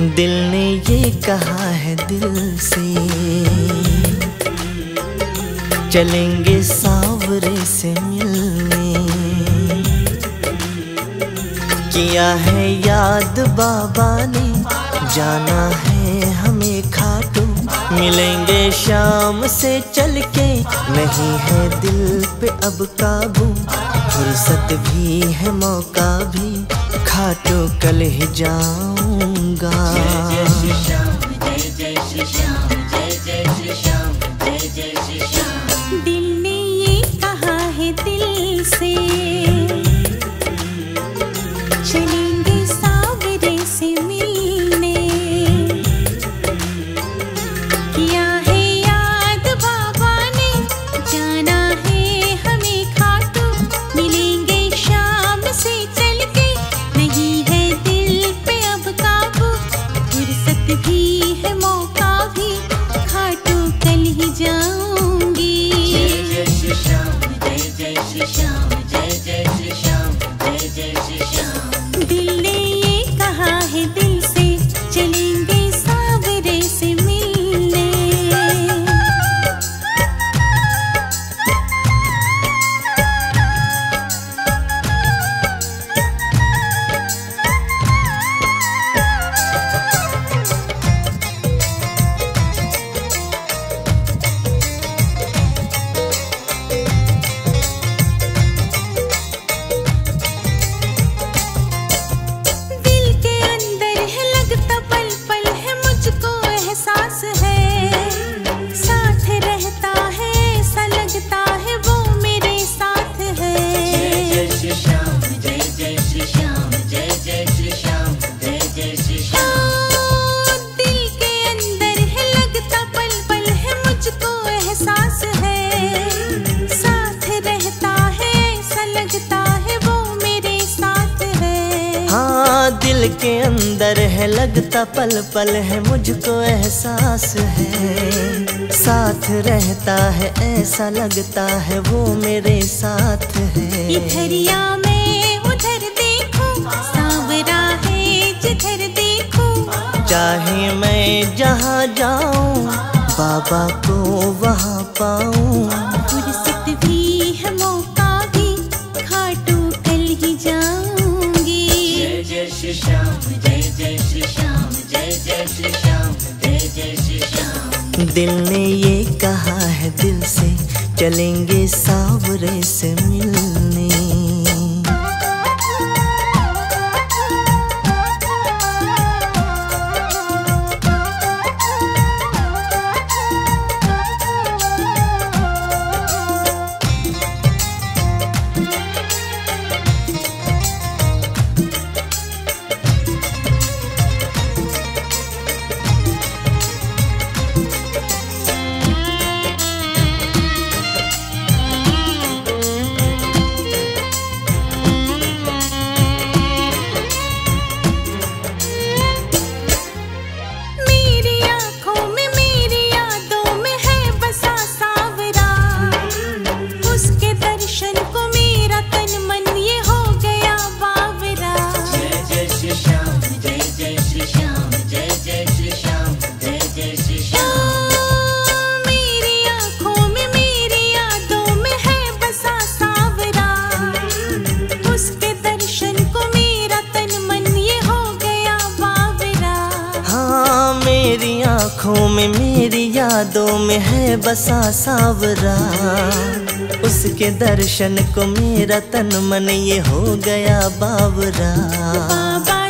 दिल ने ये कहा है दिल से, चलेंगे सांवरे से मिलने। किया है याद बाबा ने, जाना है हमें खाटू। मिलेंगे शाम से चल के, नहीं है दिल पे अब काबू। फुर्सत भी है मौका भी, खाटू कल ही जाऊंगा। जय श्री श्याम, जय जय श्री श्याम, जय जय श्री श्याम, जय जय श्री श्याम। दिल ने ये कहा है दिल से, चलेंगे सांवरे से मिलने। किया है याद बाबा ने, जाना है हमें खाटू। मिलेंगे शाम से चल के, नहीं है दिल पे अब काबू। फुर्सत भी है मौका भी, खाटू कल ही जाऊंगी। जय जय श्री श्याम, जय जय श्री श्याम, जय जय श्री श्याम, जय जय श्री श्याम। दिल ने ये कहा है दिल से, चलेंगे सांवरे से मिलने। दिल के अंदर है लगता पल पल है, मुझको एहसास है। साथ रहता है ऐसा लगता है, वो मेरे साथ है। जय जय श्री श्याम, जय जय श्री श्याम, जय जय श्री श्याम, जय जय श्री श्याम। दिल के अंदर है लगता पल पल है, मुझको एहसास है। साथ रहता है ऐसा लगता है, वो मेरे साथ है। हाँ, दिल के अंदर है लगता पल पल है, मुझको एहसास है। साथ रहता है ऐसा लगता है, वो मेरे साथ है। इधरिया में उधर देखूं, सांवरा है जिधर देखूं। चाहे मैं जहाँ जाऊँ, बाबा को वहाँ पाऊँ। फुर्सत भी है मौका भी, खाटू कल ही जाऊंगी। जय जय श्री श्याम, जय जय श्री श्याम, जय जय श्री श्याम, जय जय श्री श्याम। दिल ने ये कहा है दिल से, चलेंगे सांवरे से मिलने। मेरी आँखों में मेरी यादों में है बसा सांवरा। उसके दर्शन को मेरा तन मन ये हो गया बावरा। जय जय श्री श्याम, जय जय श्री श्याम, जय जय श्री श्याम, जय जय श्री श्याम। मेरी आँखों में मेरी यादों में है बसा सांवरा। उसके दर्शन को मेरा तन मन ये हो गया बावरा। हाँ, मेरी आँखों में मेरी यादों में है बसा सांवरा। उसके दर्शन को मेरा तन मन ये हो गया बावरा। बाबा